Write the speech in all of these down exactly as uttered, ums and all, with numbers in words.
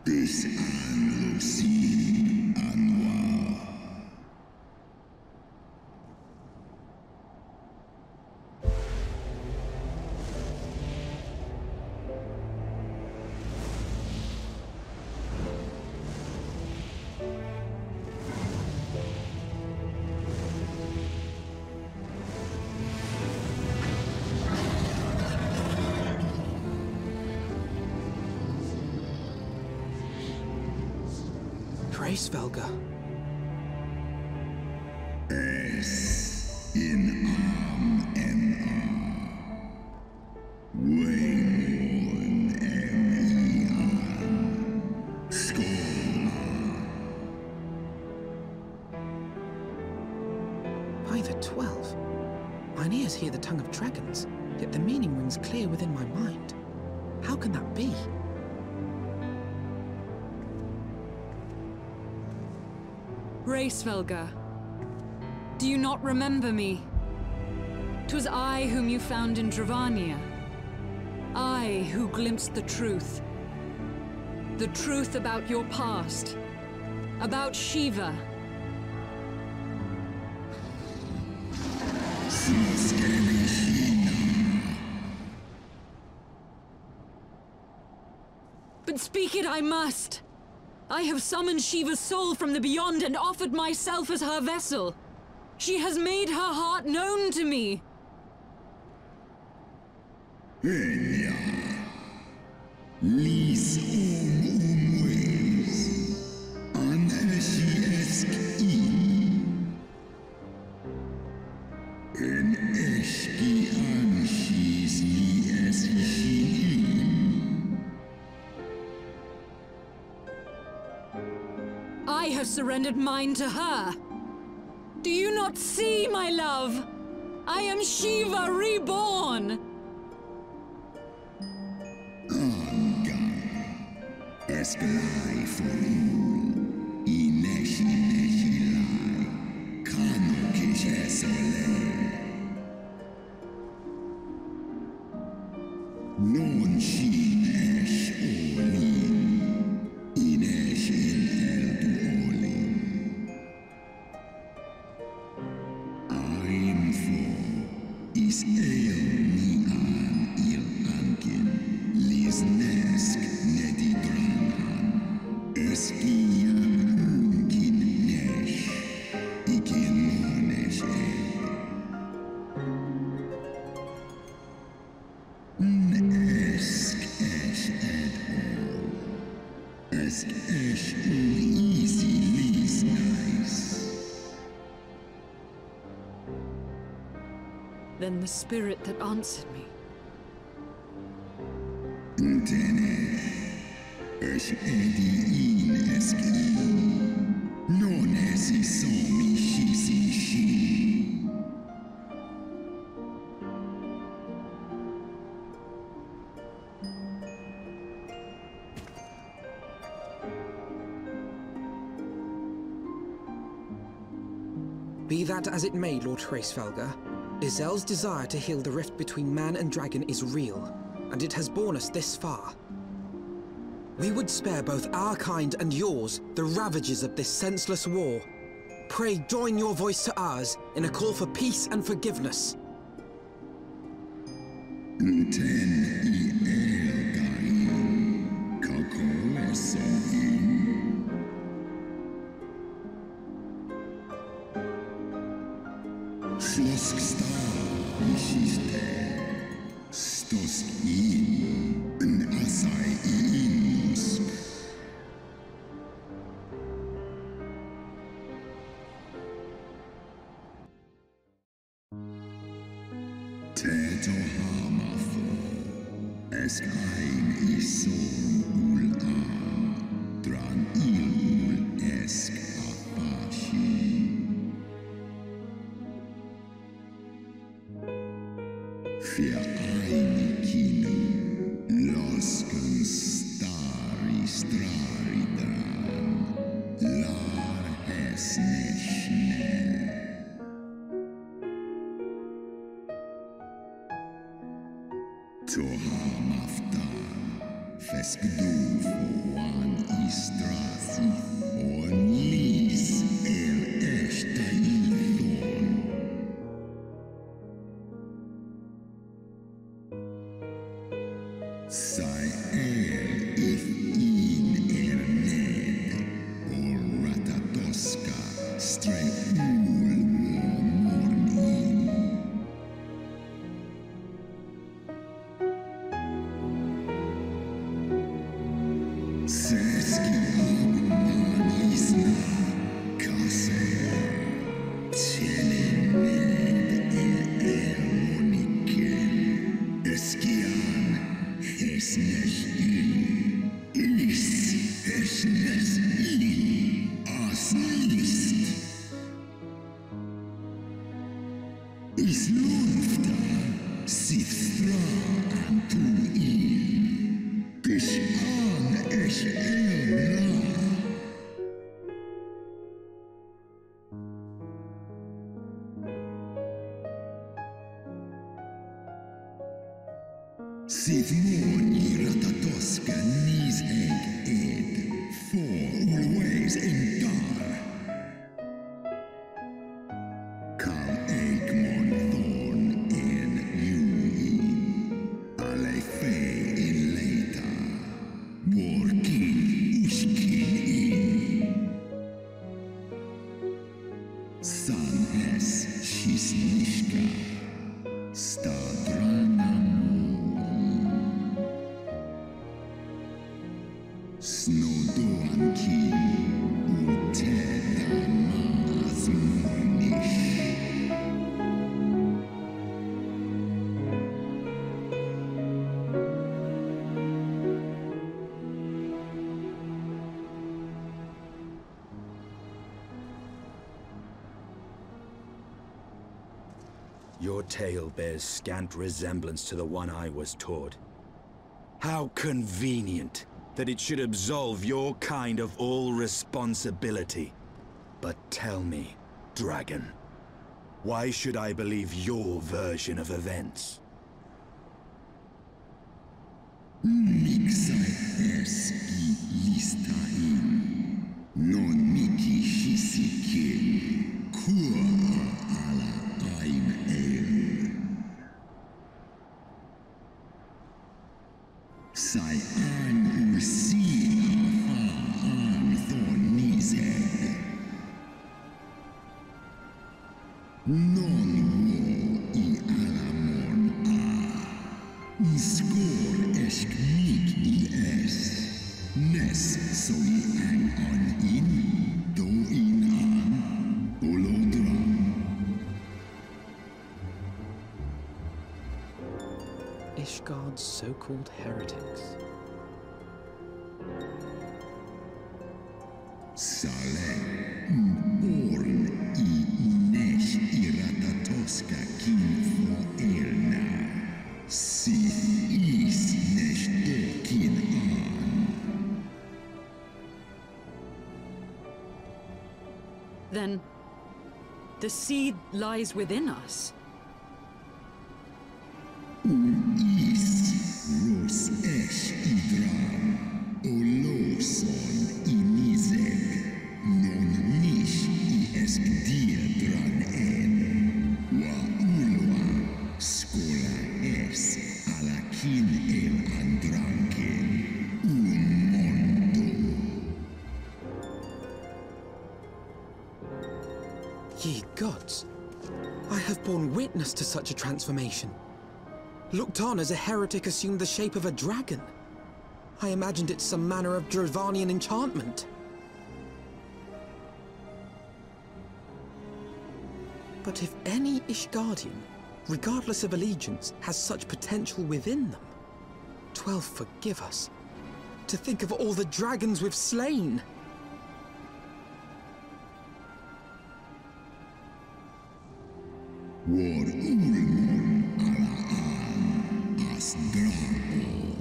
This an Lucine Anwar. Svelga. S in Am M A. Waymorn M E An. Skola. By the twelve. Mine ears hear the tongue of dragons, yet the meaning rings clear within my mind. How can that be? Hraesvelgr, do you not remember me? 'Twas I whom you found in Dravania. I who glimpsed the truth. The truth about your past. About Shiva. But speak it I must! I have summoned Shiva's soul from the beyond and offered myself as her vessel. She has made her heart known to me. Enya. Lis om umways. Anheshi esk in. En eski anshis li eski I have surrendered mine to her. Do you not see, my love? I am Shiva reborn. Angan. Esklai forul. Ineshi neshi lai. Kano kishe sole. Non shi esh olin. Inesh in el duolin. I'm for is el ni an il ankin. Lis nesk nedi dranan. Eskia unkin nesh. Ikin monesh e. Nesk esh ed all. Esk esh easy lis nice. Then the spirit that answered me. Tene. Esh edi in eski. Non esi somi shisi shi. Be that as it may, Lord Hraesvelgr, Izel's desire to heal the rift between man and dragon is real, and it has borne us this far. We would spare both our kind and yours the ravages of this senseless war. Pray join your voice to ours in a call for peace and forgiveness. Ten i el gain. Kako eson in. Slosk star ishiste. Stosk in. N asai inus. Teto hamafo. Esk ein ison ul a. Dran il ul esk apashi. Für eine Kino, losken stari strari dran, lar hes ne schnell. To hamaftar, Feskduf one istrasi onis el esta ithon. Sai el if in erned or ratatoska stre ul mornin. Seski agmanisna kase tjelened el ermoniken eskian hesnes in is hesnes in asnist is lufta sithra antu in Kishan es elra. Sithmoni ratatoska nisheg ed, for always entar. Kal eikmon thorn en juin, alei fei in leita, workin uskin in. San es shisnishka, stadrana Snodoanki uteda mazmunish. Your tale bears scant resemblance to the one I was taught. How convenient that it should absolve your kind of all responsibility. But tell me, Dragon, why should I believe your version of events? Mixai eski listain, non miki shisikin, kua ala aim el. Sai an usin ha an thon nizeg. Non wo I alamon a. Skor esk nik I es. Nes so I ang on in. Do in an. Olodra. Ishgard's so-called heretics. Sale born I nesh I ratatoska kinfo elna. Sith is nesh dokin an. Then the seed lies within us. Is ros esh idran, oloson inizeg, non nish I esk diedran en, wa ulwa skola es alakin el andranken, un mondo. Ye gods, I have borne witness to such a transformation. Looked on as a heretic assumed the shape of a dragon. I imagined it some manner of Dravanian enchantment. But if any Ishgardian, regardless of allegiance, has such potential within them, twelve forgive us. To think of all the dragons we've slain! War ulmon ala an as drago.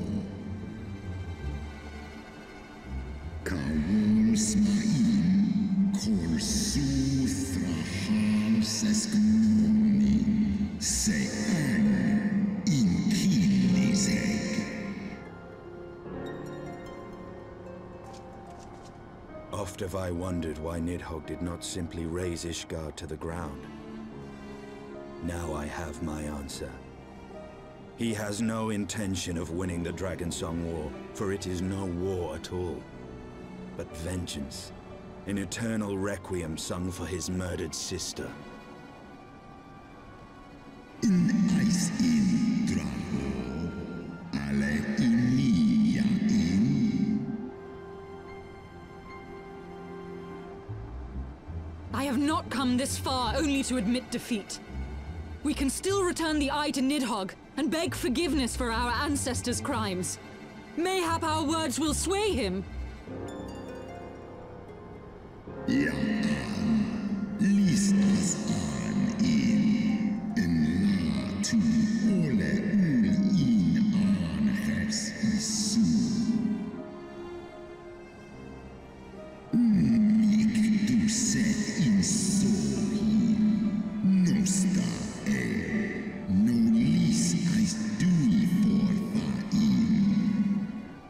Kawol smain kol suthra hals eskmoni se an in kinizeg. Oft have I wondered why Nidhogg did not simply raze Ishgard to the ground. Now I have my answer. He has no intention of winning the Dragonsong War, for it is no war at all, but vengeance, an eternal requiem sung for his murdered sister. In ice in Drago, ale inia in. I have not come this far only to admit defeat. We can still return the eye to Nidhogg and beg forgiveness for our ancestors' crimes. Mayhap our words will sway him. Ja an, lies as an in, en la tu ole ul in an hers isu. Mik du set in sohi, nosta e, no lis eis dui forfa in.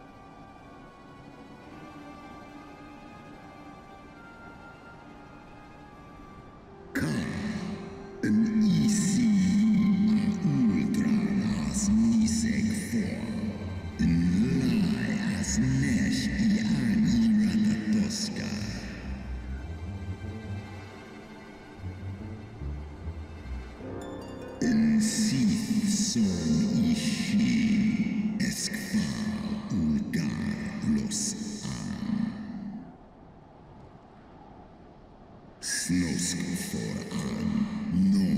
Ka, en isi a ultra as niseg for, en lai as nesh i an irata toska. En sith son ishi eskfa ulgar los an. Snosk for an, no